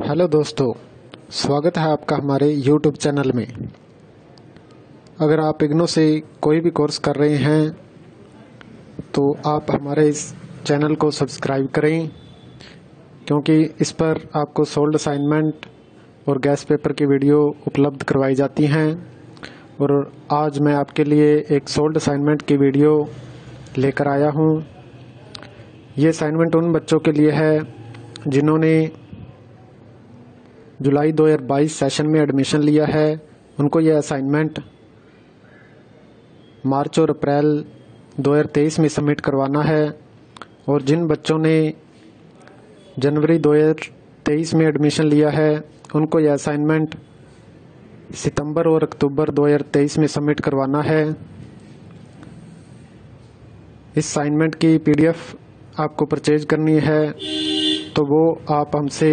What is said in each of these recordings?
Hello दोस्तों, स्वागत है आपका हमारे YouTube चैनल में। अगर आप इग्नो से कोई भी कोर्स कर रहे हैं तो आप हमारे इस चैनल को सब्सक्राइब करें, क्योंकि इस पर आपको सोल्ड असाइनमेंट और गैस पेपर की वीडियो उपलब्ध करवाई जाती हैं। और आज मैं आपके लिए एक सोल्ड असाइनमेंट की वीडियो लेकर आया हूं। ये असाइनमेंट उन बच्चों के लिए है जिन्होंने जुलाई 2022 सेशन में एडमिशन लिया है। उनको यह असाइनमेंट मार्च और अप्रैल 2023 में सबमिट करवाना है। और जिन बच्चों ने जनवरी 2023 में एडमिशन लिया है उनको यह असाइनमेंट सितंबर और अक्टूबर 2023 में सबमिट करवाना है। इस असाइनमेंट की PDF आपको परचेज करनी है तो वो आप हमसे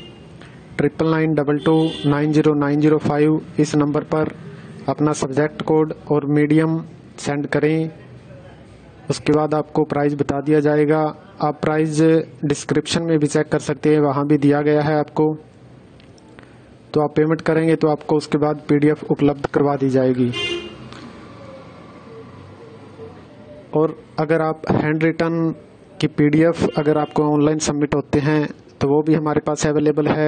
9992290905 इस नंबर पर अपना सब्जेक्ट कोड और मीडियम सेंड करें। उसके बाद आपको प्राइस बता दिया जाएगा। आप प्राइस डिस्क्रिप्शन में भी चेक कर सकते हैं, वहाँ भी दिया गया है आपको। तो आप पेमेंट करेंगे तो आपको उसके बाद PDF उपलब्ध करवा दी जाएगी। और अगर आप हैंड रिटन की PDF अगर आपको ऑनलाइन सबमिट होते हैं तो वो भी हमारे पास अवेलेबल है,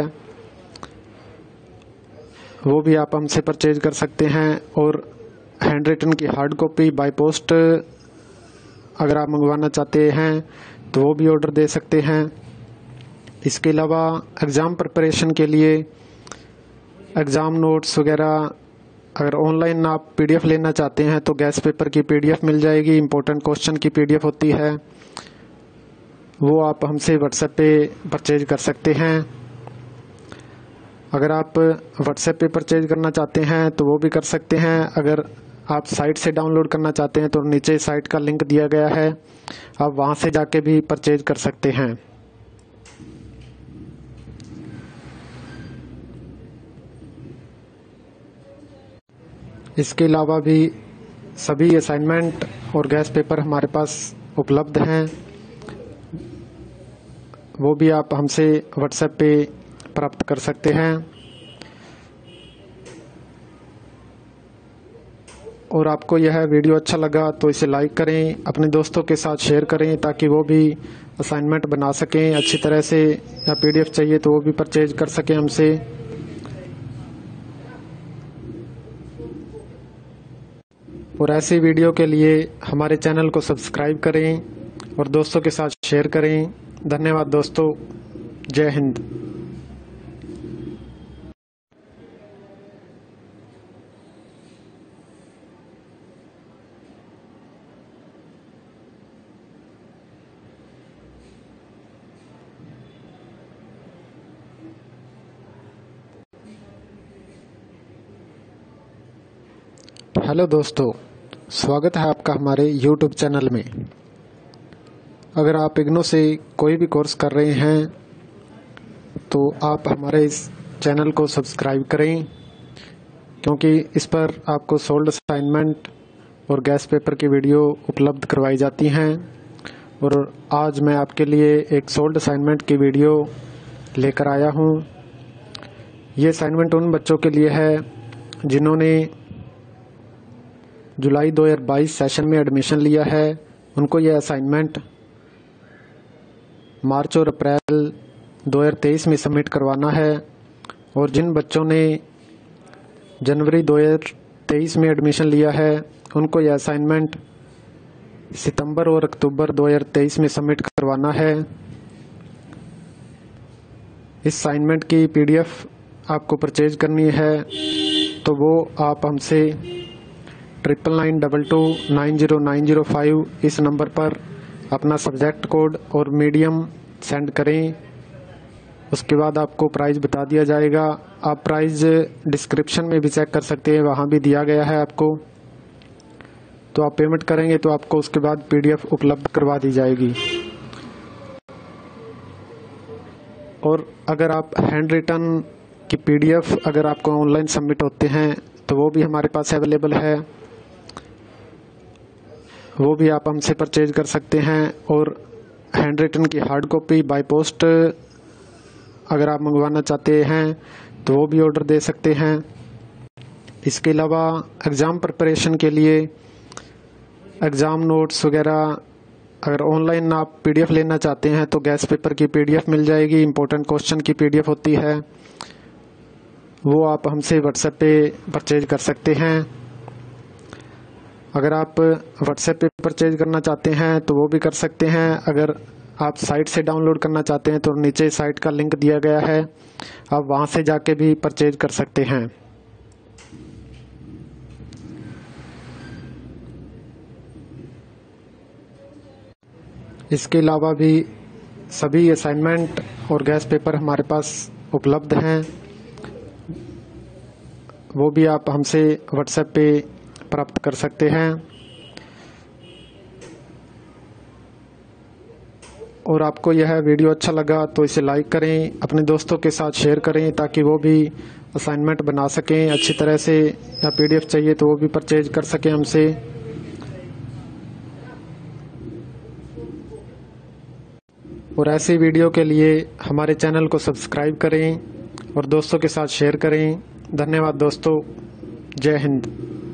वो भी आप हमसे परचेज कर सकते हैं। और हैंड रिटन की हार्ड कॉपी बाय पोस्ट अगर आप मंगवाना चाहते हैं तो वो भी ऑर्डर दे सकते हैं। इसके अलावा एग्ज़ाम प्रिपरेशन के लिए एग्ज़ाम नोट्स वगैरह अगर ऑनलाइन आप PDF लेना चाहते हैं तो गैस पेपर की PDF मिल जाएगी। इम्पोर्टेंट क्वेश्चन की PDF होती है, वो आप हमसे WhatsApp पे परचेज कर सकते हैं। अगर आप WhatsApp पे परचेज करना चाहते हैं तो वो भी कर सकते हैं। अगर आप साइट से डाउनलोड करना चाहते हैं तो नीचे साइट का लिंक दिया गया है, आप वहाँ से जाके भी परचेज कर सकते हैं। इसके अलावा भी सभी असाइनमेंट और गैस पेपर हमारे पास उपलब्ध हैं, वो भी आप हमसे WhatsApp पे प्राप्त कर सकते हैं। और आपको यह वीडियो अच्छा लगा तो इसे लाइक करें, अपने दोस्तों के साथ शेयर करें ताकि वो भी असाइनमेंट बना सकें अच्छी तरह से, या PDF चाहिए तो वो भी परचेज कर सकें हमसे। और ऐसी वीडियो के लिए हमारे चैनल को सब्सक्राइब करें और दोस्तों के साथ शेयर करें। धन्यवाद दोस्तों, जय हिंद। हेलो दोस्तों, स्वागत है आपका हमारे YouTube चैनल में। अगर आप इग्नो से कोई भी कोर्स कर रहे हैं तो आप हमारे इस चैनल को सब्सक्राइब करें, क्योंकि इस पर आपको सोल्ड असाइनमेंट और गैस पेपर की वीडियो उपलब्ध करवाई जाती हैं। और आज मैं आपके लिए एक सोल्ड असाइनमेंट की वीडियो लेकर आया हूं। ये असाइनमेंट उन बच्चों के लिए है जिन्होंने जुलाई 2022 सेशन में एडमिशन लिया है। उनको यह असाइनमेंट मार्च और अप्रैल 2023 में सबमिट करवाना है। और जिन बच्चों ने जनवरी 2023 में एडमिशन लिया है उनको यह असाइनमेंट सितंबर और अक्टूबर 2023 में सबमिट करवाना है। इस असाइनमेंट की PDF आपको परचेज करनी है तो वो आप हमसे 9992290905 इस नंबर पर अपना सब्जेक्ट कोड और मीडियम सेंड करें। उसके बाद आपको प्राइस बता दिया जाएगा। आप प्राइस डिस्क्रिप्शन में भी चेक कर सकते हैं, वहाँ भी दिया गया है आपको। तो आप पेमेंट करेंगे तो आपको उसके बाद PDF उपलब्ध करवा दी जाएगी। और अगर आप हैंड रिटन की PDF अगर आपको ऑनलाइन सबमिट होते हैं तो वो भी हमारे पास अवेलेबल है, वो भी आप हमसे परचेज कर सकते हैं। और हैंड रिटन की हार्ड कॉपी बाय पोस्ट अगर आप मंगवाना चाहते हैं तो वो भी ऑर्डर दे सकते हैं। इसके अलावा एग्ज़ाम प्रिपरेशन के लिए एग्ज़ाम नोट्स वगैरह अगर ऑनलाइन आप पीडीएफ लेना चाहते हैं तो गैस पेपर की पीडीएफ मिल जाएगी। इम्पोर्टेंट क्वेश्चन की पीडीएफ होती है, वो आप हमसे व्हाट्सएप पे परचेज कर सकते हैं। अगर आप व्हाट्सएप पे परचेज करना चाहते हैं तो वो भी कर सकते हैं। अगर आप साइट से डाउनलोड करना चाहते हैं तो नीचे साइट का लिंक दिया गया है, आप वहाँ से जाके भी परचेज कर सकते हैं। इसके अलावा भी सभी असाइनमेंट और गैस पेपर हमारे पास उपलब्ध हैं, वो भी आप हमसे व्हाट्सएप पे प्राप्त कर सकते हैं। और आपको यह वीडियो अच्छा लगा तो इसे लाइक करें, अपने दोस्तों के साथ शेयर करें ताकि वो भी असाइनमेंट बना सकें अच्छी तरह से, या पीडीएफ चाहिए तो वो भी परचेज कर सकें हमसे। और ऐसी वीडियो के लिए हमारे चैनल को सब्सक्राइब करें और दोस्तों के साथ शेयर करें। धन्यवाद दोस्तों, जय हिंद।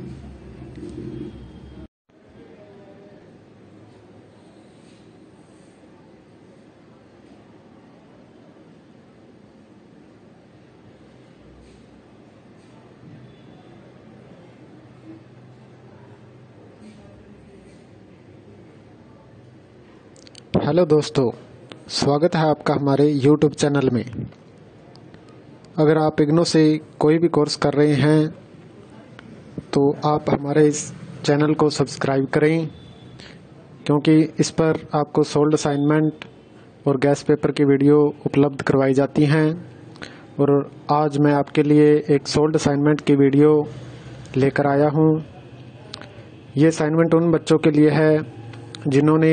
हेलो दोस्तों, स्वागत है आपका हमारे YouTube चैनल में। अगर आप इग्नू से कोई भी कोर्स कर रहे हैं तो आप हमारे इस चैनल को सब्सक्राइब करें, क्योंकि इस पर आपको सोल्ड असाइनमेंट और गैस पेपर की वीडियो उपलब्ध करवाई जाती हैं। और आज मैं आपके लिए एक सोल्ड असाइनमेंट की वीडियो लेकर आया हूं। ये असाइनमेंट उन बच्चों के लिए है जिन्होंने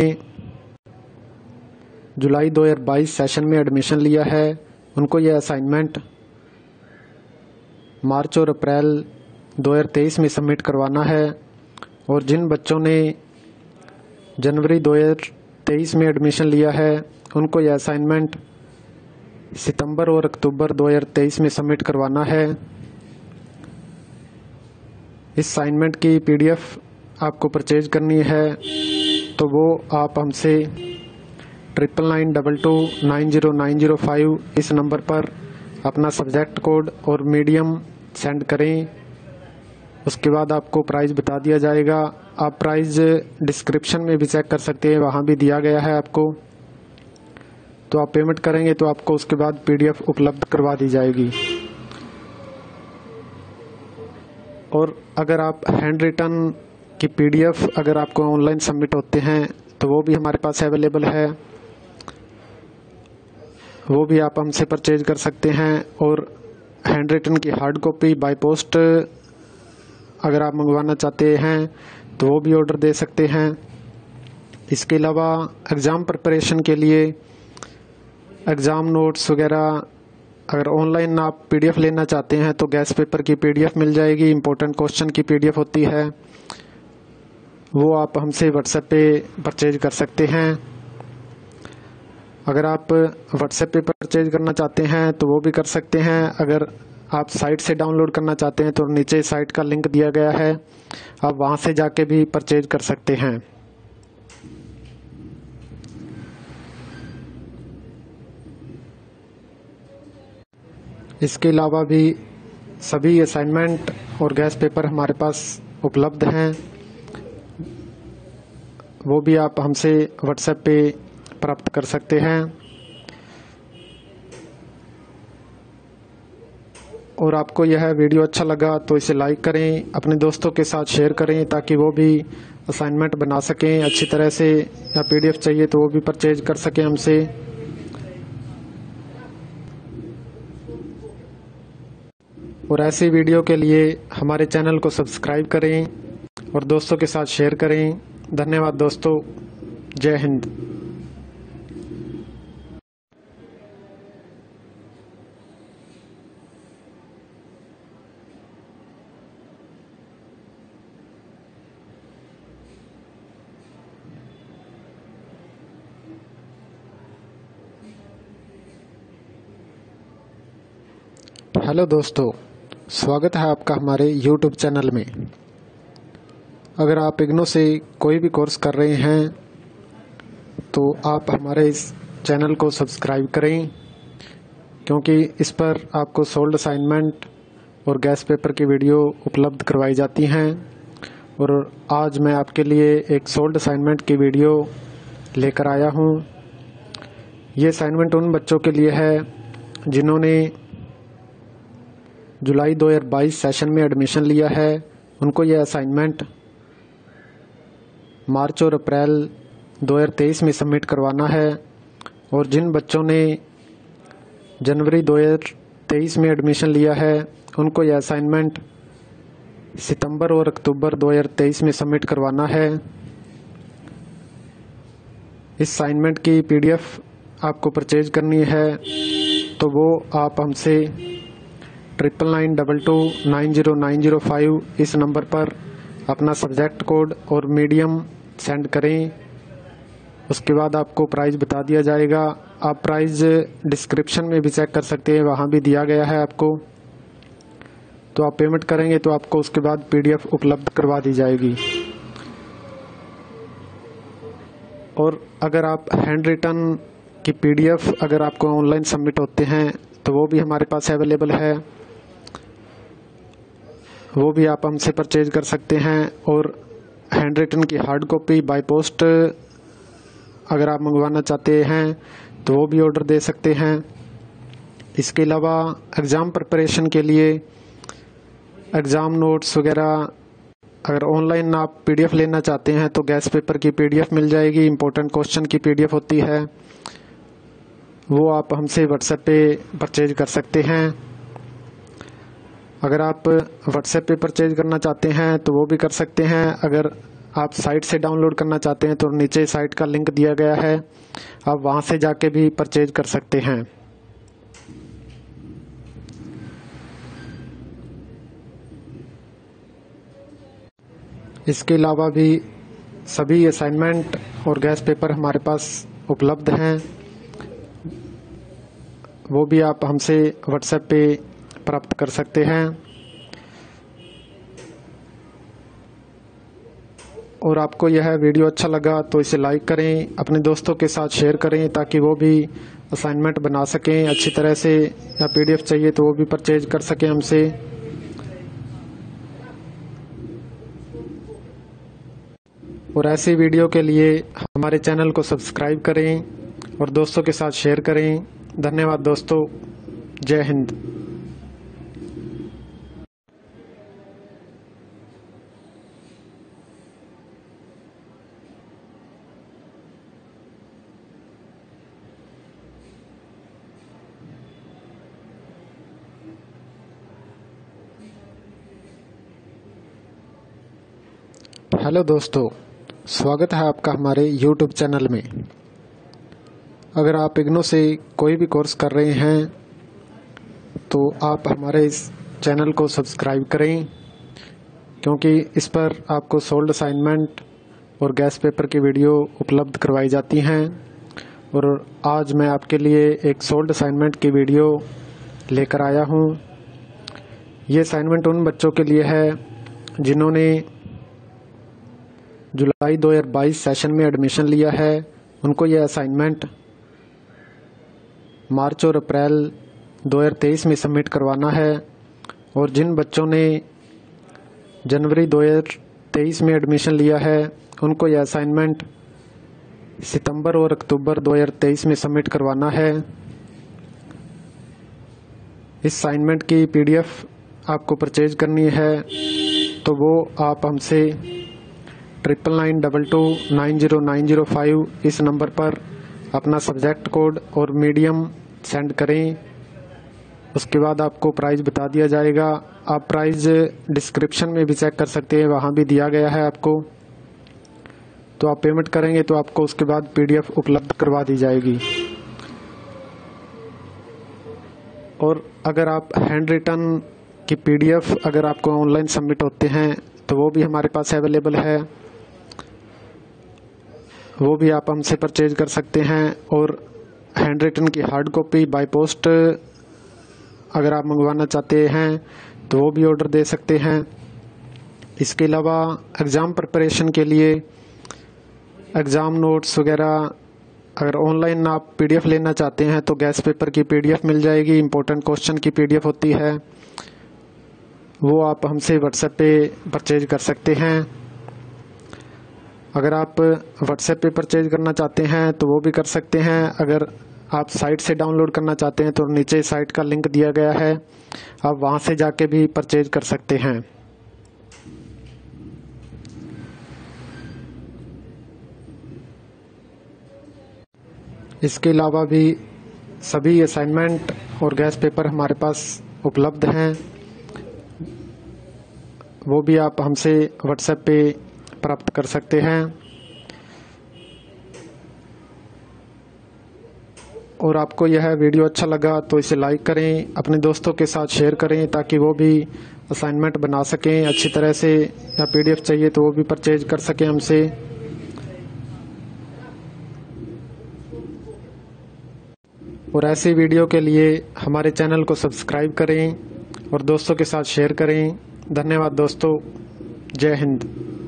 जुलाई 2022 सेशन में एडमिशन लिया है। उनको यह असाइनमेंट मार्च और अप्रैल 2023 में सबमिट करवाना है। और जिन बच्चों ने जनवरी 2023 में एडमिशन लिया है उनको यह असाइनमेंट सितंबर और अक्टूबर 2023 में सबमिट करवाना है। इस असाइनमेंट की पीडीएफ आपको परचेज करनी है तो वो आप हमसे 9992290905 इस नंबर पर अपना सब्जेक्ट कोड और मीडियम सेंड करें। उसके बाद आपको प्राइस बता दिया जाएगा। आप प्राइस डिस्क्रिप्शन में भी चेक कर सकते हैं, वहाँ भी दिया गया है आपको। तो आप पेमेंट करेंगे तो आपको उसके बाद पीडीएफ उपलब्ध करवा दी जाएगी। और अगर आप हैंड रिटन की पीडीएफ अगर आपको ऑनलाइन सबमिट होते हैं तो वो भी हमारे पास अवेलेबल है, वो भी आप हमसे परचेज कर सकते हैं। और हैंड रिटन की हार्ड कॉपी बाय पोस्ट अगर आप मंगवाना चाहते हैं तो वो भी ऑर्डर दे सकते हैं। इसके अलावा एग्ज़ाम प्रिपरेशन के लिए एग्ज़ाम नोट्स वगैरह अगर ऑनलाइन आप पीडीएफ लेना चाहते हैं तो गैस पेपर की पीडीएफ मिल जाएगी। इम्पोर्टेंट क्वेश्चन की पीडीएफ होती है, वो आप हमसे व्हाट्सएप पे परचेज कर सकते हैं। अगर आप व्हाट्सएप पे परचेज करना चाहते हैं तो वो भी कर सकते हैं। अगर आप साइट से डाउनलोड करना चाहते हैं तो नीचे साइट का लिंक दिया गया है, आप वहाँ से जाके भी परचेज कर सकते हैं। इसके अलावा भी सभी असाइनमेंट और गैस पेपर हमारे पास उपलब्ध हैं, वो भी आप हमसे व्हाट्सएप पे प्राप्त कर सकते हैं। और आपको यह वीडियो अच्छा लगा तो इसे लाइक करें, अपने दोस्तों के साथ शेयर करें ताकि वो भी असाइनमेंट बना सकें अच्छी तरह से, या पीडीएफ चाहिए तो वो भी परचेज कर सकें हमसे। और ऐसी वीडियो के लिए हमारे चैनल को सब्सक्राइब करें और दोस्तों के साथ शेयर करें। धन्यवाद दोस्तों, जय हिंद। हेलो दोस्तों, स्वागत है आपका हमारे YouTube चैनल में। अगर आप इग्नो से कोई भी कोर्स कर रहे हैं तो आप हमारे इस चैनल को सब्सक्राइब करें, क्योंकि इस पर आपको सोल्ड असाइनमेंट और गैस पेपर की वीडियो उपलब्ध करवाई जाती हैं। और आज मैं आपके लिए एक सोल्ड असाइनमेंट की वीडियो लेकर आया हूं। ये असाइनमेंट उन बच्चों के लिए है जिन्होंने जुलाई 2022 सेशन में एडमिशन लिया है। उनको यह असाइनमेंट मार्च और अप्रैल 2023 में सबमिट करवाना है। और जिन बच्चों ने जनवरी 2023 में एडमिशन लिया है उनको यह असाइनमेंट सितंबर और अक्टूबर 2023 में सबमिट करवाना है। इस असाइनमेंट की PDF आपको परचेज करनी है तो वो आप हमसे 9992290905 इस नंबर पर अपना सब्जेक्ट कोड और मीडियम सेंड करें। उसके बाद आपको प्राइस बता दिया जाएगा। आप प्राइस डिस्क्रिप्शन में भी चेक कर सकते हैं, वहाँ भी दिया गया है आपको। तो आप पेमेंट करेंगे तो आपको उसके बाद PDF उपलब्ध करवा दी जाएगी। और अगर आप हैंड रिटन की PDF अगर आपको ऑनलाइन सबमिट होते हैं तो वो भी हमारे पास अवेलेबल है, वो भी आप हमसे परचेज कर सकते हैं। और हैंड रिटन की हार्ड कॉपी बाय पोस्ट अगर आप मंगवाना चाहते हैं तो वो भी ऑर्डर दे सकते हैं। इसके अलावा एग्ज़ाम प्रिपरेशन के लिए एग्ज़ाम नोट्स वगैरह अगर ऑनलाइन आप PDF लेना चाहते हैं तो गैस पेपर की PDF मिल जाएगी। इम्पोर्टेंट क्वेश्चन की PDF होती है, वो आप हमसे व्हाट्सएप पे परचेज कर सकते हैं। अगर आप व्हाट्सएप पे परचेज करना चाहते हैं तो वो भी कर सकते हैं। अगर आप साइट से डाउनलोड करना चाहते हैं तो नीचे साइट का लिंक दिया गया है, आप वहाँ से जाके भी परचेज कर सकते हैं। इसके अलावा भी सभी असाइनमेंट और गैस पेपर हमारे पास उपलब्ध हैं, वो भी आप हमसे व्हाट्सएप पे प्राप्त कर सकते हैं। और आपको यह वीडियो अच्छा लगा तो इसे लाइक करें, अपने दोस्तों के साथ शेयर करें ताकि वो भी असाइनमेंट बना सकें अच्छी तरह से, या PDF चाहिए तो वो भी परचेज कर सकें हमसे। और ऐसी वीडियो के लिए हमारे चैनल को सब्सक्राइब करें और दोस्तों के साथ शेयर करें। धन्यवाद दोस्तों, जय हिंद। हेलो दोस्तों, स्वागत है आपका हमारे YouTube चैनल में। अगर आप इग्नो से कोई भी कोर्स कर रहे हैं तो आप हमारे इस चैनल को सब्सक्राइब करें, क्योंकि इस पर आपको सोल्ड असाइनमेंट और गैस पेपर की वीडियो उपलब्ध करवाई जाती हैं। और आज मैं आपके लिए एक सोल्ड असाइनमेंट की वीडियो लेकर आया हूं। ये असाइनमेंट उन बच्चों के लिए है जिन्होंने जुलाई 2022 सेशन में एडमिशन लिया है। उनको यह असाइनमेंट मार्च और अप्रैल 2023 में सबमिट करवाना है। और जिन बच्चों ने जनवरी 2023 में एडमिशन लिया है उनको यह असाइनमेंट सितंबर और अक्टूबर 2023 में सबमिट करवाना है। इस असाइनमेंट की PDF आपको परचेज करनी है तो वो आप हमसे 9992290905 इस नंबर पर अपना सब्जेक्ट कोड और मीडियम सेंड करें। उसके बाद आपको प्राइस बता दिया जाएगा। आप प्राइस डिस्क्रिप्शन में भी चेक कर सकते हैं, वहाँ भी दिया गया है आपको। तो आप पेमेंट करेंगे तो आपको उसके बाद PDF उपलब्ध करवा दी जाएगी। और अगर आप हैंड रिटन की PDF अगर आपको ऑनलाइन सबमिट होते हैं तो वो भी हमारे पास अवेलेबल है, वो भी आप हमसे परचेज कर सकते हैं। और हैंड रिटन की हार्ड कॉपी बाय पोस्ट अगर आप मंगवाना चाहते हैं तो वो भी ऑर्डर दे सकते हैं। इसके अलावा एग्ज़ाम प्रिपरेशन के लिए एग्ज़ाम नोट्स वगैरह अगर ऑनलाइन आप पीडीएफ लेना चाहते हैं तो गेस्ट पेपर की पीडीएफ मिल जाएगी। इम्पोर्टेंट क्वेश्चन की पीडीएफ होती है, वो आप हमसे व्हाट्सएप पे परचेज कर सकते हैं। अगर आप व्हाट्सएप पे परचेज करना चाहते हैं तो वो भी कर सकते हैं। अगर आप साइट से डाउनलोड करना चाहते हैं तो नीचे साइट का लिंक दिया गया है, आप वहां से जाके भी परचेज कर सकते हैं। इसके अलावा भी सभी असाइनमेंट और गेस्ट पेपर हमारे पास उपलब्ध हैं, वो भी आप हमसे व्हाट्सएप पे प्राप्त कर सकते हैं। और आपको यह वीडियो अच्छा लगा तो इसे लाइक करें, अपने दोस्तों के साथ शेयर करें ताकि वो भी असाइनमेंट बना सकें अच्छी तरह से, या पीडीएफ चाहिए तो वो भी परचेज कर सकें हमसे। और ऐसी वीडियो के लिए हमारे चैनल को सब्सक्राइब करें और दोस्तों के साथ शेयर करें। धन्यवाद दोस्तों, जय हिंद।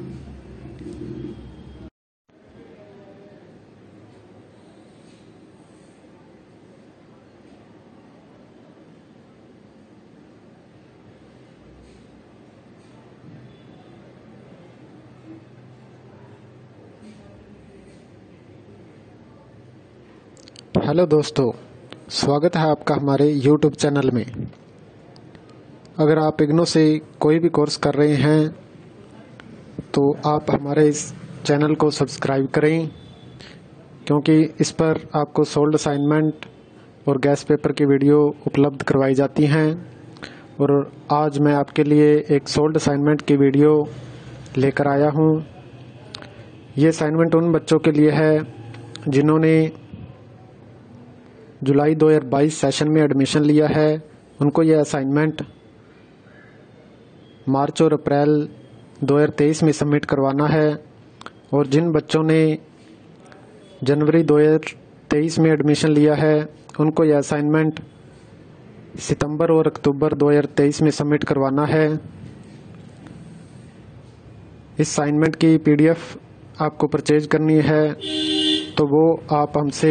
हेलो दोस्तों, स्वागत है आपका हमारे YouTube चैनल में। अगर आप इग्नू से कोई भी कोर्स कर रहे हैं तो आप हमारे इस चैनल को सब्सक्राइब करें, क्योंकि इस पर आपको सोल्ड असाइनमेंट और गेस्ट पेपर की वीडियो उपलब्ध करवाई जाती हैं। और आज मैं आपके लिए एक सोल्ड असाइनमेंट की वीडियो लेकर आया हूं। ये असाइनमेंट उन बच्चों के लिए है जिन्होंने जुलाई 2022 सेशन में एडमिशन लिया है। उनको यह असाइनमेंट मार्च और अप्रैल 2023 में सबमिट करवाना है। और जिन बच्चों ने जनवरी 2023 में एडमिशन लिया है उनको यह असाइनमेंट सितंबर और अक्टूबर 2023 में सबमिट करवाना है। इस असाइनमेंट की पीडीएफ आपको परचेज करनी है तो वो आप हमसे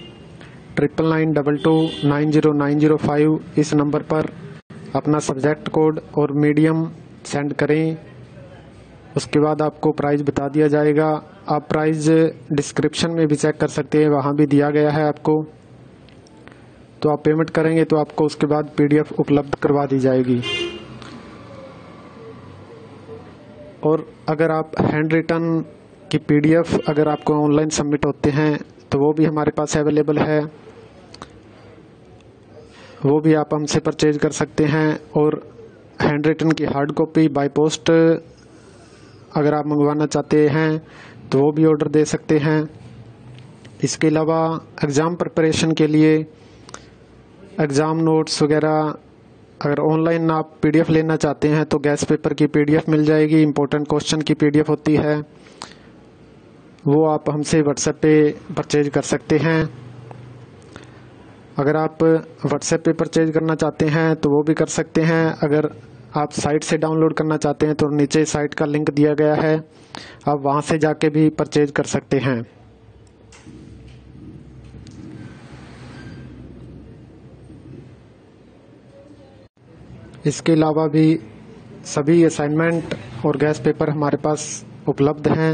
9992290905 इस नंबर पर अपना सब्जेक्ट कोड और मीडियम सेंड करें। उसके बाद आपको प्राइस बता दिया जाएगा। आप प्राइस डिस्क्रिप्शन में भी चेक कर सकते हैं, वहाँ भी दिया गया है आपको। तो आप पेमेंट करेंगे तो आपको उसके बाद पीडीएफ उपलब्ध करवा दी जाएगी। और अगर आप हैंड रिटन की पीडीएफ अगर आपको ऑनलाइन सबमिट होते हैं तो वो भी हमारे पास अवेलेबल है, वो भी आप हमसे परचेज कर सकते हैं। और हैंड रिटन की हार्ड कॉपी बाय पोस्ट अगर आप मंगवाना चाहते हैं तो वो भी ऑर्डर दे सकते हैं। इसके अलावा एग्ज़ाम प्रिपरेशन के लिए एग्ज़ाम नोट्स वगैरह अगर ऑनलाइन आप पीडीएफ लेना चाहते हैं तो गेस्ट पेपर की पीडीएफ मिल जाएगी। इम्पोर्टेंट क्वेश्चन की पीडीएफ होती है, वो आप हमसे व्हाट्सएप पे परचेज कर सकते हैं। अगर आप व्हाट्सएप पे परचेज करना चाहते हैं तो वो भी कर सकते हैं। अगर आप साइट से डाउनलोड करना चाहते हैं तो नीचे साइट का लिंक दिया गया है, आप वहां से जाके भी परचेज कर सकते हैं। इसके अलावा भी सभी असाइनमेंट और गेस्ट पेपर हमारे पास उपलब्ध हैं,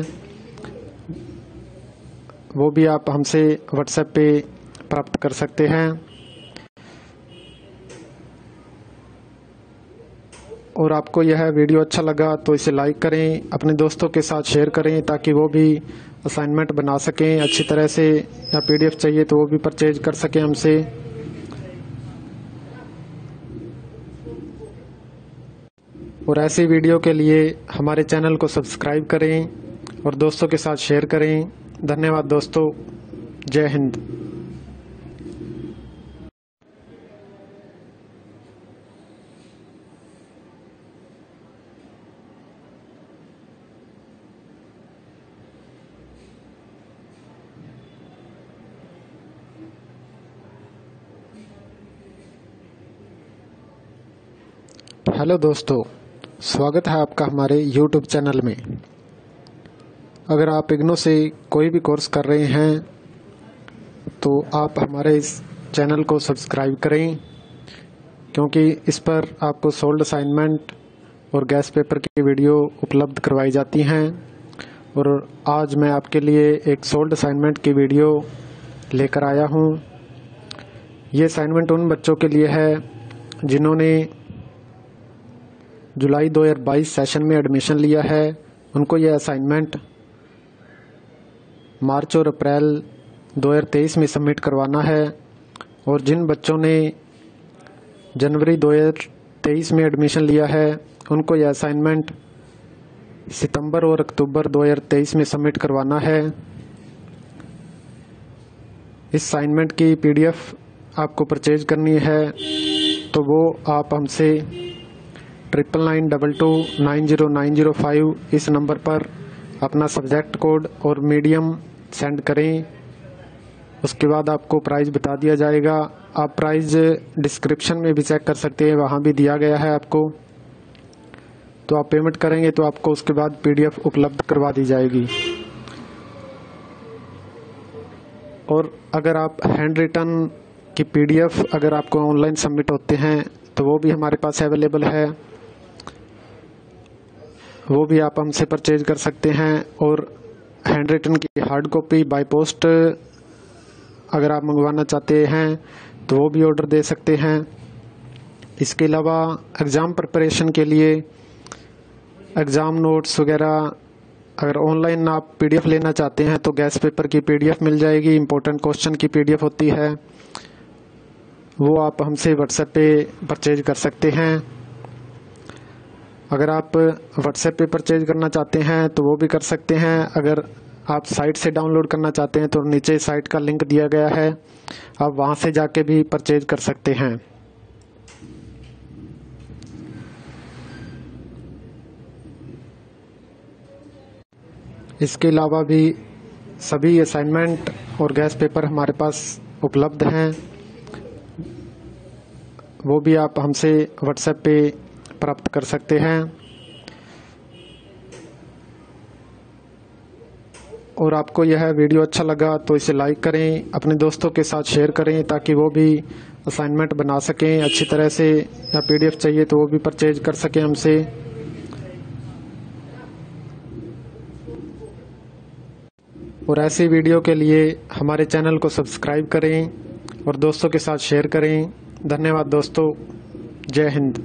वो भी आप हमसे व्हाट्सएप पे प्राप्त कर सकते हैं। और आपको यह वीडियो अच्छा लगा तो इसे लाइक करें, अपने दोस्तों के साथ शेयर करें ताकि वो भी असाइनमेंट बना सकें अच्छी तरह से, या पीडीएफ चाहिए तो वो भी परचेज कर सकें हमसे। और ऐसी वीडियो के लिए हमारे चैनल को सब्सक्राइब करें और दोस्तों के साथ शेयर करें। धन्यवाद दोस्तों, जय हिंद। हेलो दोस्तों, स्वागत है आपका हमारे YouTube चैनल में। अगर आप इग्नो से कोई भी कोर्स कर रहे हैं तो आप हमारे इस चैनल को सब्सक्राइब करें, क्योंकि इस पर आपको सोल्ड असाइनमेंट और गैस पेपर की वीडियो उपलब्ध करवाई जाती हैं। और आज मैं आपके लिए एक सोल्ड असाइनमेंट की वीडियो लेकर आया हूं। ये असाइनमेंट उन बच्चों के लिए है जिन्होंने जुलाई 2022 सेशन में एडमिशन लिया है। उनको यह असाइनमेंट मार्च और अप्रैल 2023 में सबमिट करवाना है। और जिन बच्चों ने जनवरी 2023 में एडमिशन लिया है उनको यह असाइनमेंट सितंबर और अक्टूबर 2023 में सबमिट करवाना है। इस असाइनमेंट की PDF आपको परचेज करनी है तो वो आप हमसे 9992290905 इस नंबर पर अपना सब्जेक्ट कोड और मीडियम सेंड करें। उसके बाद आपको प्राइस बता दिया जाएगा। आप प्राइस डिस्क्रिप्शन में भी चेक कर सकते हैं, वहाँ भी दिया गया है आपको। तो आप पेमेंट करेंगे तो आपको उसके बाद PDF उपलब्ध करवा दी जाएगी। और अगर आप हैंड रिटन की PDF अगर आपको ऑनलाइन सबमिट होते हैं तो वो भी हमारे पास अवेलेबल है, वो भी आप हमसे परचेज कर सकते हैं। और हैंड रिटन की हार्ड कॉपी बाय पोस्ट अगर आप मंगवाना चाहते हैं तो वो भी ऑर्डर दे सकते हैं। इसके अलावा एग्ज़ाम प्रिपरेशन के लिए एग्ज़ाम नोट्स वगैरह अगर ऑनलाइन आप PDF लेना चाहते हैं तो गैस पेपर की PDF मिल जाएगी। इम्पोर्टेंट क्वेश्चन की PDF होती है, वो आप हमसे व्हाट्सएप पे परचेज कर सकते हैं। अगर आप व्हाट्सएप पे परचेज करना चाहते हैं तो वो भी कर सकते हैं। अगर आप साइट से डाउनलोड करना चाहते हैं तो नीचे साइट का लिंक दिया गया है, आप वहाँ से जाके भी परचेज कर सकते हैं। इसके अलावा भी सभी असाइनमेंट और गैस पेपर हमारे पास उपलब्ध हैं, वो भी आप हमसे व्हाट्सएप पे प्राप्त कर सकते हैं। और आपको यह वीडियो अच्छा लगा तो इसे लाइक करें, अपने दोस्तों के साथ शेयर करें ताकि वो भी असाइनमेंट बना सकें अच्छी तरह से, या PDF चाहिए तो वो भी परचेज कर सकें हमसे। और ऐसी वीडियो के लिए हमारे चैनल को सब्सक्राइब करें और दोस्तों के साथ शेयर करें। धन्यवाद दोस्तों, जय हिंद।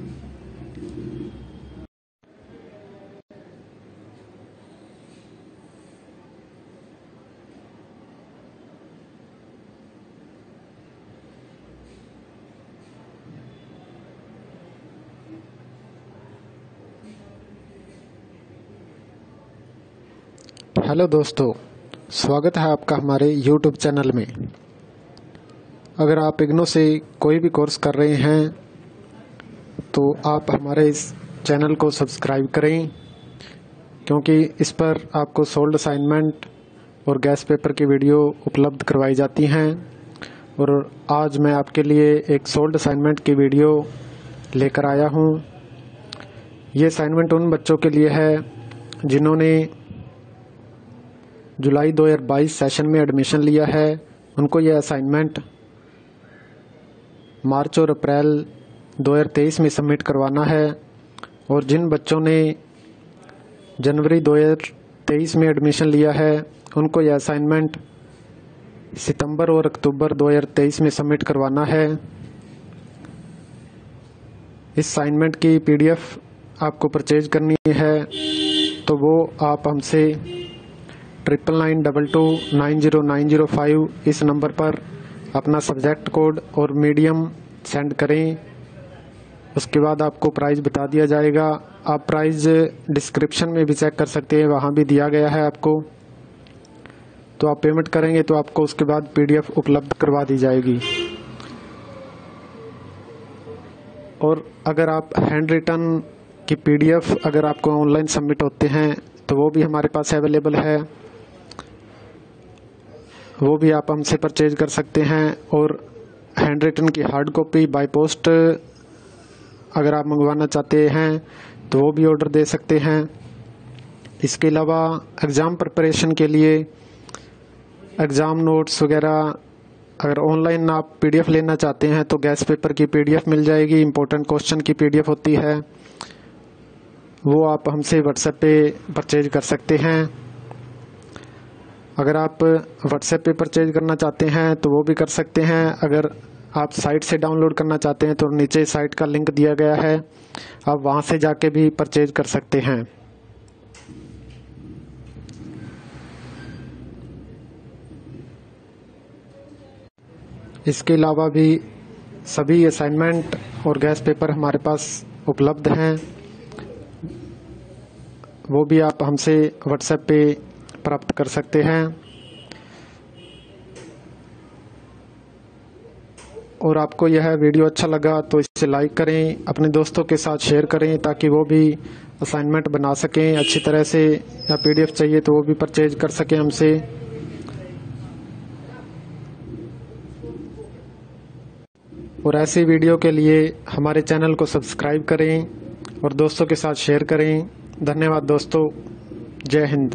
हेलो दोस्तों, स्वागत है आपका हमारे YouTube चैनल में। अगर आप इग्नो से कोई भी कोर्स कर रहे हैं तो आप हमारे इस चैनल को सब्सक्राइब करें, क्योंकि इस पर आपको सोल्ड असाइनमेंट और गैस पेपर की वीडियो उपलब्ध करवाई जाती हैं। और आज मैं आपके लिए एक सोल्ड असाइनमेंट की वीडियो लेकर आया हूं। ये असाइनमेंट उन बच्चों के लिए है जिन्होंने जुलाई 2022 सेशन में एडमिशन लिया है। उनको यह असाइनमेंट मार्च और अप्रैल 2023 में सबमिट करवाना है। और जिन बच्चों ने जनवरी 2023 में एडमिशन लिया है उनको यह असाइनमेंट सितंबर और अक्टूबर 2023 में सबमिट करवाना है। इस असाइनमेंट की PDF आपको परचेज करनी है तो वो आप हमसे 9992290905 इस नंबर पर अपना सब्जेक्ट कोड और मीडियम सेंड करें। उसके बाद आपको प्राइस बता दिया जाएगा। आप प्राइस डिस्क्रिप्शन में भी चेक कर सकते हैं, वहाँ भी दिया गया है आपको। तो आप पेमेंट करेंगे तो आपको उसके बाद PDF उपलब्ध करवा दी जाएगी। और अगर आप हैंड रिटन की PDF अगर आपको ऑनलाइन सबमिट होते हैं तो वो भी हमारे पास अवेलेबल है, वो भी आप हमसे परचेज कर सकते हैं। और हैंड रिटन की हार्ड कॉपी बाय पोस्ट अगर आप मंगवाना चाहते हैं तो वो भी ऑर्डर दे सकते हैं। इसके अलावा एग्ज़ाम प्रिपरेशन के लिए एग्ज़ाम नोट्स वगैरह अगर ऑनलाइन आप पीडीएफ लेना चाहते हैं तो गेस्ट पेपर की पीडीएफ मिल जाएगी। इम्पोर्टेंट क्वेश्चन की पीडीएफ होती है, वो आप हमसे व्हाट्सएप पे परचेज कर सकते हैं। अगर आप व्हाट्सएप पे परचेज करना चाहते हैं तो वो भी कर सकते हैं। अगर आप साइट से डाउनलोड करना चाहते हैं तो नीचे साइट का लिंक दिया गया है, आप वहां से जाके भी परचेज कर सकते हैं। इसके अलावा भी सभी असाइनमेंट और गेस्ट पेपर हमारे पास उपलब्ध हैं, वो भी आप हमसे व्हाट्सएप पे प्राप्त कर सकते हैं। और आपको यह वीडियो अच्छा लगा तो इसे लाइक करें, अपने दोस्तों के साथ शेयर करें ताकि वो भी असाइनमेंट बना सकें अच्छी तरह से, या पीडीएफ चाहिए तो वो भी परचेज कर सकें हमसे। और ऐसी वीडियो के लिए हमारे चैनल को सब्सक्राइब करें और दोस्तों के साथ शेयर करें। धन्यवाद दोस्तों, जय हिंद।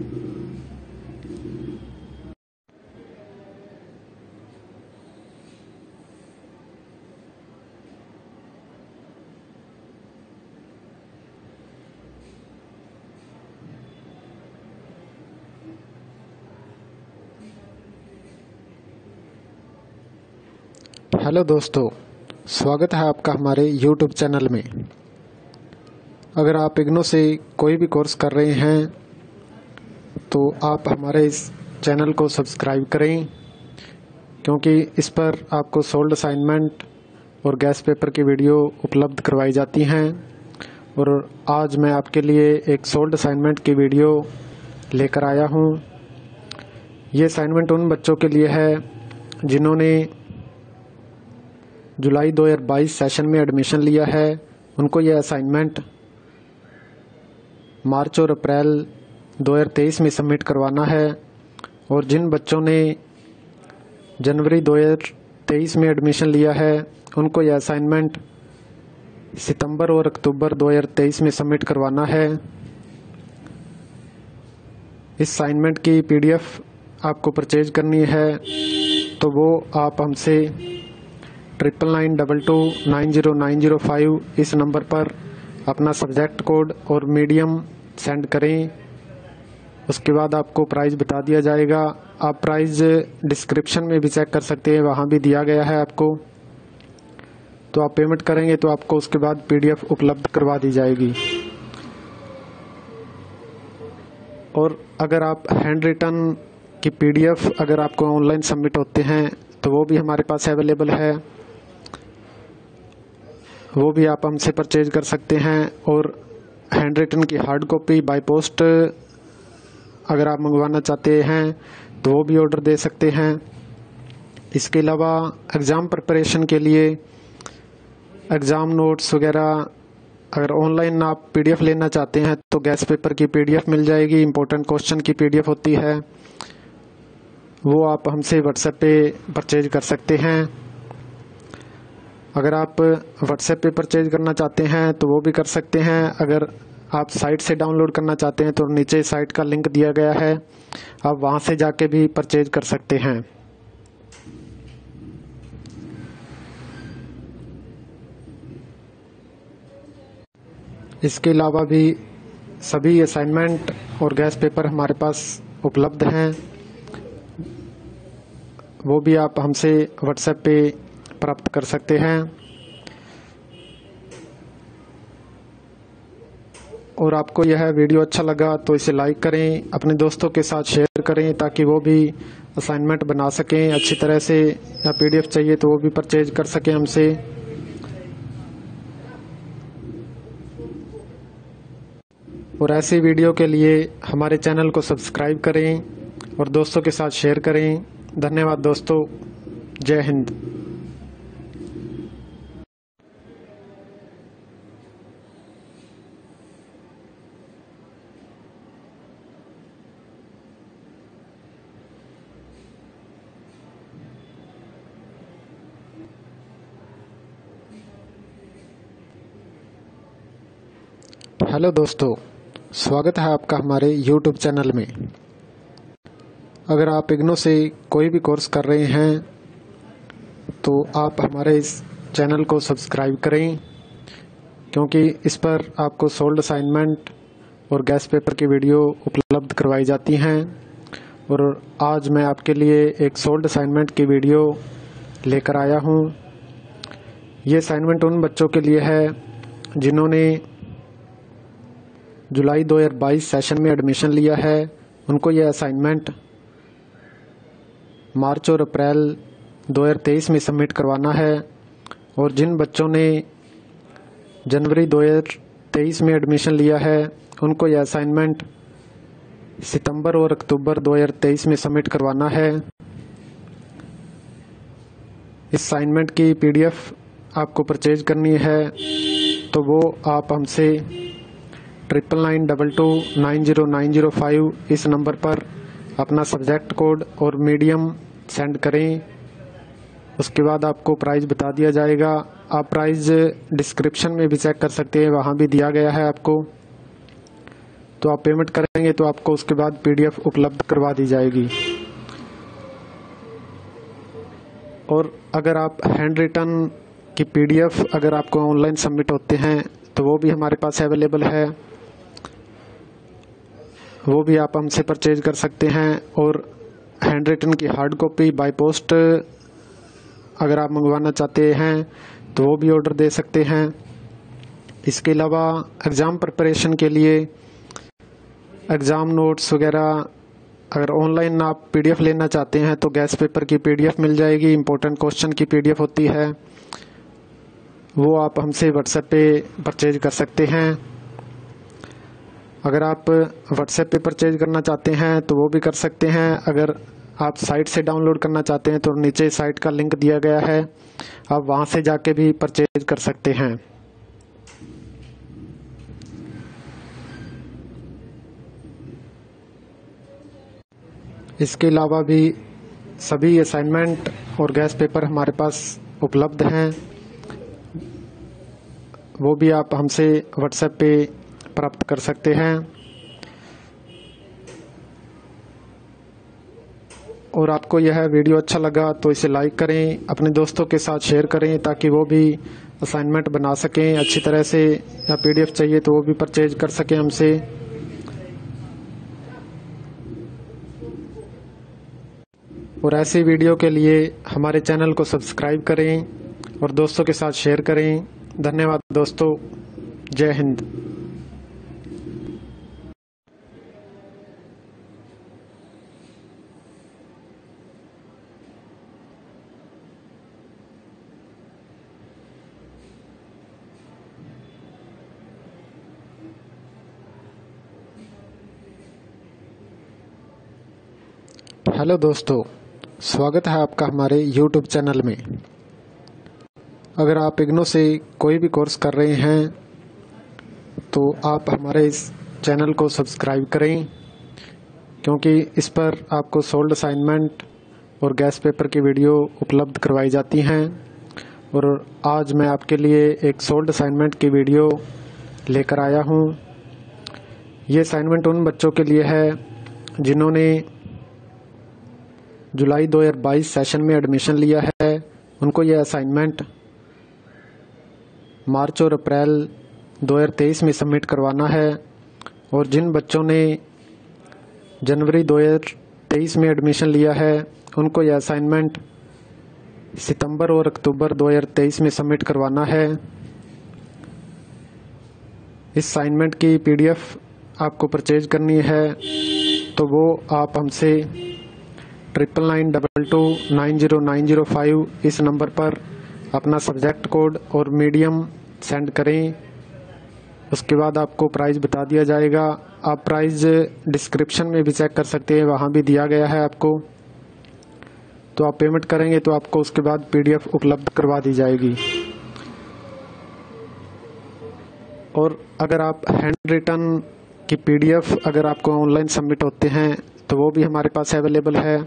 हेलो दोस्तों, स्वागत है आपका हमारे YouTube चैनल में। अगर आप इग्नू से कोई भी कोर्स कर रहे हैं तो आप हमारे इस चैनल को सब्सक्राइब करें, क्योंकि इस पर आपको सोल्ड असाइनमेंट और गेस्ट पेपर की वीडियो उपलब्ध करवाई जाती हैं। और आज मैं आपके लिए एक सोल्ड असाइनमेंट की वीडियो लेकर आया हूं। ये असाइनमेंट उन बच्चों के लिए है जिन्होंने जुलाई 2022 सेशन में एडमिशन लिया है। उनको यह असाइनमेंट मार्च और अप्रैल 2023 में सबमिट करवाना है। और जिन बच्चों ने जनवरी 2023 में एडमिशन लिया है उनको यह असाइनमेंट सितंबर और अक्टूबर 2023 में सबमिट करवाना है। इस असाइनमेंट की पीडीएफ आपको परचेज करनी है तो वो आप हमसे 9992290905 इस नंबर पर अपना सब्जेक्ट कोड और मीडियम सेंड करें। उसके बाद आपको प्राइस बता दिया जाएगा। आप प्राइस डिस्क्रिप्शन में भी चेक कर सकते हैं, वहाँ भी दिया गया है आपको। तो आप पेमेंट करेंगे तो आपको उसके बाद पीडीएफ उपलब्ध करवा दी जाएगी। और अगर आप हैंड रिटन की पीडीएफ अगर आपको ऑनलाइन सबमिट होते हैं तो वो भी हमारे पास अवेलेबल है, वो भी आप हमसे परचेज कर सकते हैं। और हैंड रिटन की हार्ड कॉपी बाय पोस्ट अगर आप मंगवाना चाहते हैं तो वो भी ऑर्डर दे सकते हैं। इसके अलावा एग्ज़ाम प्रिपरेशन के लिए एग्ज़ाम नोट्स वगैरह अगर ऑनलाइन आप पीडीएफ लेना चाहते हैं तो गेस्ट पेपर की पीडीएफ मिल जाएगी। इम्पोर्टेंट क्वेश्चन की पीडीएफ होती है, वो आप हमसे व्हाट्सएप पे परचेज कर सकते हैं। अगर आप व्हाट्सएप पे परचेज करना चाहते हैं तो वो भी कर सकते हैं। अगर आप साइट से डाउनलोड करना चाहते हैं तो नीचे साइट का लिंक दिया गया है, आप वहां से जाके भी परचेज कर सकते हैं। इसके अलावा भी सभी असाइनमेंट और गेस्ट पेपर हमारे पास उपलब्ध हैं, वो भी आप हमसे व्हाट्सएप पे प्राप्त कर सकते हैं। और आपको यह वीडियो अच्छा लगा तो इसे लाइक करें, अपने दोस्तों के साथ शेयर करें ताकि वो भी असाइनमेंट बना सकें अच्छी तरह से, या पीडीएफ चाहिए तो वो भी परचेज कर सकें हमसे। और ऐसी वीडियो के लिए हमारे चैनल को सब्सक्राइब करें और दोस्तों के साथ शेयर करें। धन्यवाद दोस्तों, जय हिंद। हेलो दोस्तों, स्वागत है आपका हमारे YouTube चैनल में। अगर आप इग्नो से कोई भी कोर्स कर रहे हैं तो आप हमारे इस चैनल को सब्सक्राइब करें, क्योंकि इस पर आपको सोल्ड असाइनमेंट और गैस पेपर की वीडियो उपलब्ध करवाई जाती हैं। और आज मैं आपके लिए एक सोल्ड असाइनमेंट की वीडियो लेकर आया हूं। ये असाइनमेंट उन बच्चों के लिए है जिन्होंने जुलाई 2022 सेशन में एडमिशन लिया है। उनको यह असाइनमेंट मार्च और अप्रैल 2023 में सबमिट करवाना है। और जिन बच्चों ने जनवरी 2023 में एडमिशन लिया है उनको यह असाइनमेंट सितंबर और अक्टूबर 2023 में सबमिट करवाना है। इस असाइनमेंट की PDF आपको परचेज करनी है तो वो आप हमसे 9992290905 इस नंबर पर अपना सब्जेक्ट कोड और मीडियम सेंड करें। उसके बाद आपको प्राइस बता दिया जाएगा। आप प्राइस डिस्क्रिप्शन में भी चेक कर सकते हैं, वहाँ भी दिया गया है आपको। तो आप पेमेंट करेंगे तो आपको उसके बाद PDF उपलब्ध करवा दी जाएगी। और अगर आप हैंड रिटन की PDF अगर आपको ऑनलाइन सबमिट होते हैं तो वो भी हमारे पास अवेलेबल है, वो भी आप हमसे परचेज कर सकते हैं। और हैंड रिटन की हार्ड कॉपी बाय पोस्ट अगर आप मंगवाना चाहते हैं तो वो भी ऑर्डर दे सकते हैं। इसके अलावा एग्ज़ाम प्रिपरेशन के लिए एग्ज़ाम नोट्स वगैरह अगर ऑनलाइन आप PDF लेना चाहते हैं तो गैस पेपर की PDF मिल जाएगी। इम्पोर्टेंट क्वेश्चन की PDF होती है, वो आप हमसे WhatsApp पे परचेज कर सकते हैं। अगर आप WhatsApp पे परचेज करना चाहते हैं तो वो भी कर सकते हैं। अगर आप साइट से डाउनलोड करना चाहते हैं तो नीचे साइट का लिंक दिया गया है, आप वहाँ से जाके भी परचेज कर सकते हैं। इसके अलावा भी सभी असाइनमेंट और गैस पेपर हमारे पास उपलब्ध हैं, वो भी आप हमसे WhatsApp पे प्राप्त कर सकते हैं। और आपको यह वीडियो अच्छा लगा तो इसे लाइक करें, अपने दोस्तों के साथ शेयर करें ताकि वो भी असाइनमेंट बना सकें अच्छी तरह से, या PDF चाहिए तो वो भी परचेज कर सकें हमसे। और ऐसी वीडियो के लिए हमारे चैनल को सब्सक्राइब करें और दोस्तों के साथ शेयर करें। धन्यवाद दोस्तों, जय हिंद। हेलो दोस्तों, स्वागत है आपका हमारे YouTube चैनल में। अगर आप इग्नो से कोई भी कोर्स कर रहे हैं तो आप हमारे इस चैनल को सब्सक्राइब करें, क्योंकि इस पर आपको सोल्ड असाइनमेंट और गैस पेपर की वीडियो उपलब्ध करवाई जाती हैं। और आज मैं आपके लिए एक सोल्ड असाइनमेंट की वीडियो लेकर आया हूं। ये असाइनमेंट उन बच्चों के लिए है जिन्होंने जुलाई 2022 सेशन में एडमिशन लिया है। उनको यह असाइनमेंट मार्च और अप्रैल 2023 में सबमिट करवाना है। और जिन बच्चों ने जनवरी 2023 में एडमिशन लिया है उनको यह असाइनमेंट सितंबर और अक्टूबर 2023 में सबमिट करवाना है। इस असाइनमेंट की PDF आपको परचेज करनी है तो वो आप हमसे 9992290905 इस नंबर पर अपना सब्जेक्ट कोड और मीडियम सेंड करें। उसके बाद आपको प्राइस बता दिया जाएगा। आप प्राइस डिस्क्रिप्शन में भी चेक कर सकते हैं, वहाँ भी दिया गया है आपको। तो आप पेमेंट करेंगे तो आपको उसके बाद PDF उपलब्ध करवा दी जाएगी। और अगर आप हैंड रिटन की PDF अगर आपको ऑनलाइन सबमिट होते हैं तो वो भी हमारे पास अवेलेबल है,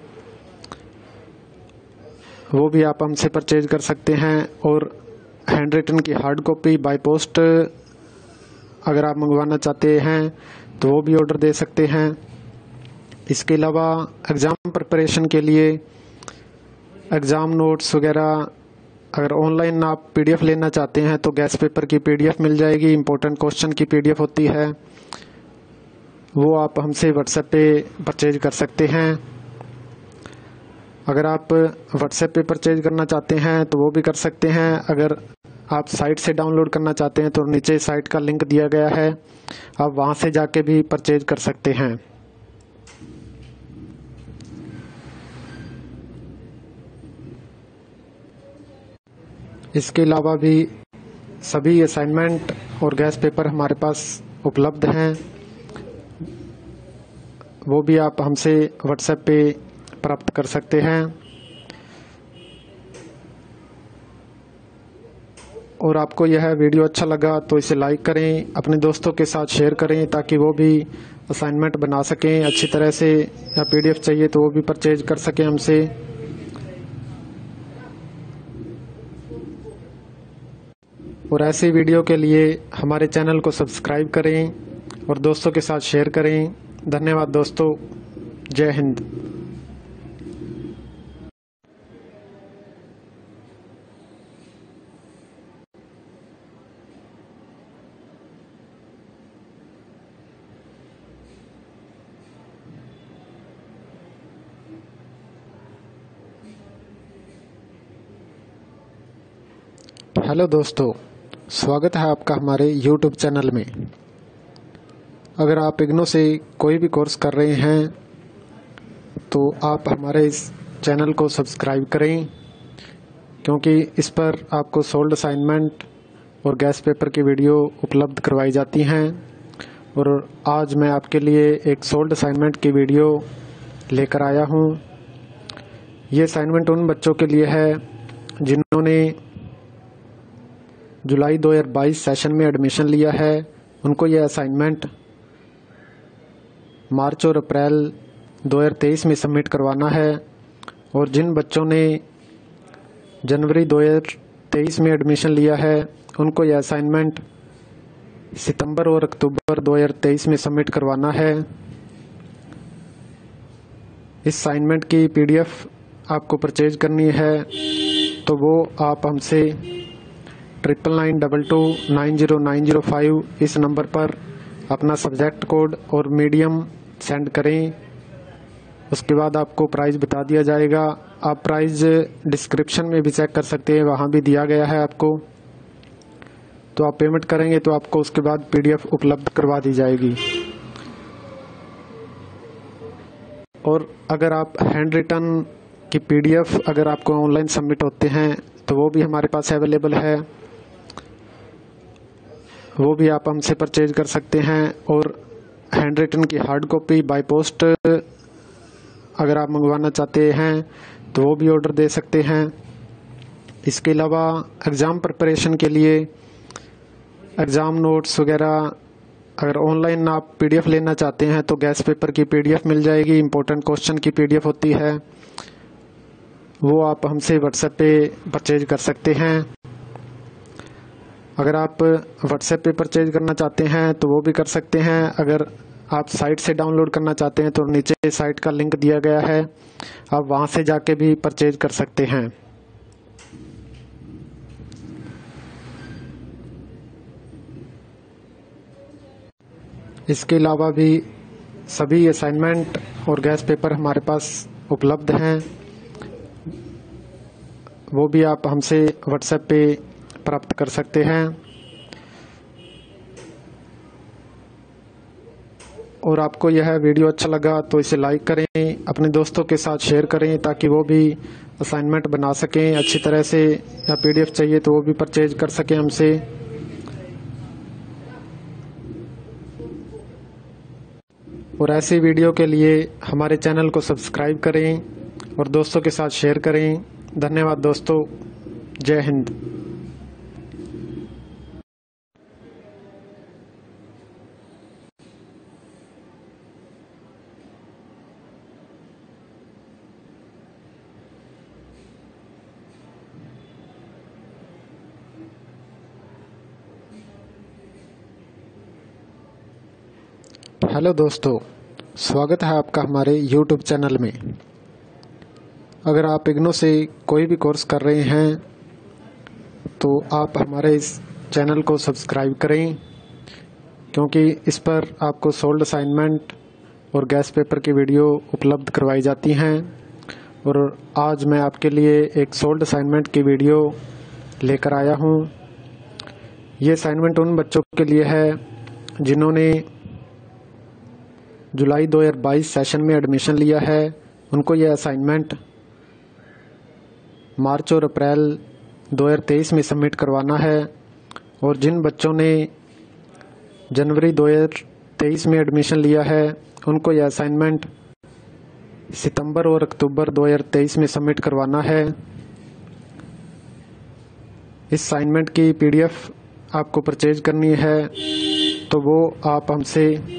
वो भी आप हमसे परचेज कर सकते हैं। और हैंड रिटन की हार्ड कॉपी बाय पोस्ट अगर आप मंगवाना चाहते हैं तो वो भी ऑर्डर दे सकते हैं। इसके अलावा एग्ज़ाम प्रिपरेशन के लिए एग्ज़ाम नोट्स वगैरह अगर ऑनलाइन आप पीडीएफ लेना चाहते हैं तो गैस पेपर की पीडीएफ मिल जाएगी। इम्पोर्टेंट क्वेश्चन की पीडीएफ होती है, वो आप हमसे व्हाट्सएप पे परचेज कर सकते हैं। अगर आप व्हाट्सएप पे परचेज करना चाहते हैं तो वो भी कर सकते हैं। अगर आप साइट से डाउनलोड करना चाहते हैं तो नीचे साइट का लिंक दिया गया है, आप वहां से जाके भी परचेज कर सकते हैं। इसके अलावा भी सभी असाइनमेंट और गैस पेपर हमारे पास उपलब्ध हैं, वो भी आप हमसे व्हाट्सएप पे प्राप्त कर सकते हैं। और आपको यह वीडियो अच्छा लगा तो इसे लाइक करें, अपने दोस्तों के साथ शेयर करें ताकि वो भी असाइनमेंट बना सकें अच्छी तरह से, या पीडीएफ चाहिए तो वो भी परचेज कर सकें हमसे। और ऐसी वीडियो के लिए हमारे चैनल को सब्सक्राइब करें और दोस्तों के साथ शेयर करें। धन्यवाद दोस्तों, जय हिंद। हेलो दोस्तों, स्वागत है आपका हमारे YouTube चैनल में। अगर आप इग्नो से कोई भी कोर्स कर रहे हैं तो आप हमारे इस चैनल को सब्सक्राइब करें, क्योंकि इस पर आपको सोल्ड असाइनमेंट और गैस पेपर की वीडियो उपलब्ध करवाई जाती हैं। और आज मैं आपके लिए एक सोल्ड असाइनमेंट की वीडियो लेकर आया हूं। ये असाइनमेंट उन बच्चों के लिए है जिन्होंने जुलाई 2022 सेशन में एडमिशन लिया है। उनको यह असाइनमेंट मार्च और अप्रैल 2023 में सबमिट करवाना है। और जिन बच्चों ने जनवरी 2023 में एडमिशन लिया है उनको यह असाइनमेंट सितंबर और अक्टूबर 2023 में सबमिट करवाना है। इस असाइनमेंट की पीडीएफ आपको परचेज करनी है तो वो आप हमसे 9992290905 इस नंबर पर अपना सब्जेक्ट कोड और मीडियम सेंड करें। उसके बाद आपको प्राइस बता दिया जाएगा। आप प्राइस डिस्क्रिप्शन में भी चेक कर सकते हैं, वहाँ भी दिया गया है आपको। तो आप पेमेंट करेंगे तो आपको उसके बाद पीडीएफ उपलब्ध करवा दी जाएगी। और अगर आप हैंड रिटन की पीडीएफ अगर आपको ऑनलाइन सबमिट होते हैं तो वो भी हमारे पास अवेलेबल है, वो भी आप हमसे परचेज कर सकते हैं। और हैंड रिटन की हार्ड कॉपी बाय पोस्ट अगर आप मंगवाना चाहते हैं तो वो भी ऑर्डर दे सकते हैं। इसके अलावा एग्ज़ाम प्रिपरेशन के लिए एग्ज़ाम नोट्स वगैरह अगर ऑनलाइन आप पीडीएफ लेना चाहते हैं तो गैस पेपर की पीडीएफ मिल जाएगी। इम्पोर्टेंट क्वेश्चन की पीडीएफ होती है, वो आप हमसे व्हाट्सएप पे परचेज कर सकते हैं। अगर आप व्हाट्सएप पे परचेज करना चाहते हैं तो वो भी कर सकते हैं। अगर आप साइट से डाउनलोड करना चाहते हैं तो नीचे साइट का लिंक दिया गया है, आप वहां से जाके भी परचेज कर सकते हैं। इसके अलावा भी सभी असाइनमेंट और गैस पेपर हमारे पास उपलब्ध हैं, वो भी आप हमसे व्हाट्सएप पे प्राप्त कर सकते हैं। और आपको यह वीडियो अच्छा लगा तो इसे लाइक करें, अपने दोस्तों के साथ शेयर करें ताकि वो भी असाइनमेंट बना सकें अच्छी तरह से, या पीडीएफ चाहिए तो वो भी परचेज कर सकें हमसे। और ऐसी वीडियो के लिए हमारे चैनल को सब्सक्राइब करें और दोस्तों के साथ शेयर करें। धन्यवाद दोस्तों, जय हिंद। हेलो दोस्तों, स्वागत है आपका हमारे YouTube चैनल में। अगर आप इग्नू से कोई भी कोर्स कर रहे हैं तो आप हमारे इस चैनल को सब्सक्राइब करें, क्योंकि इस पर आपको सोल्ड असाइनमेंट और गैस पेपर की वीडियो उपलब्ध करवाई जाती हैं। और आज मैं आपके लिए एक सोल्ड असाइनमेंट की वीडियो लेकर आया हूं। ये असाइनमेंट उन बच्चों के लिए है जिन्होंने जुलाई 2022 सेशन में एडमिशन लिया है। उनको यह असाइनमेंट मार्च और अप्रैल 2023 में सबमिट करवाना है। और जिन बच्चों ने जनवरी 2023 में एडमिशन लिया है उनको यह असाइनमेंट सितंबर और अक्टूबर 2023 में सबमिट करवाना है। इस असाइनमेंट की PDF आपको परचेज करनी है तो वो आप हमसे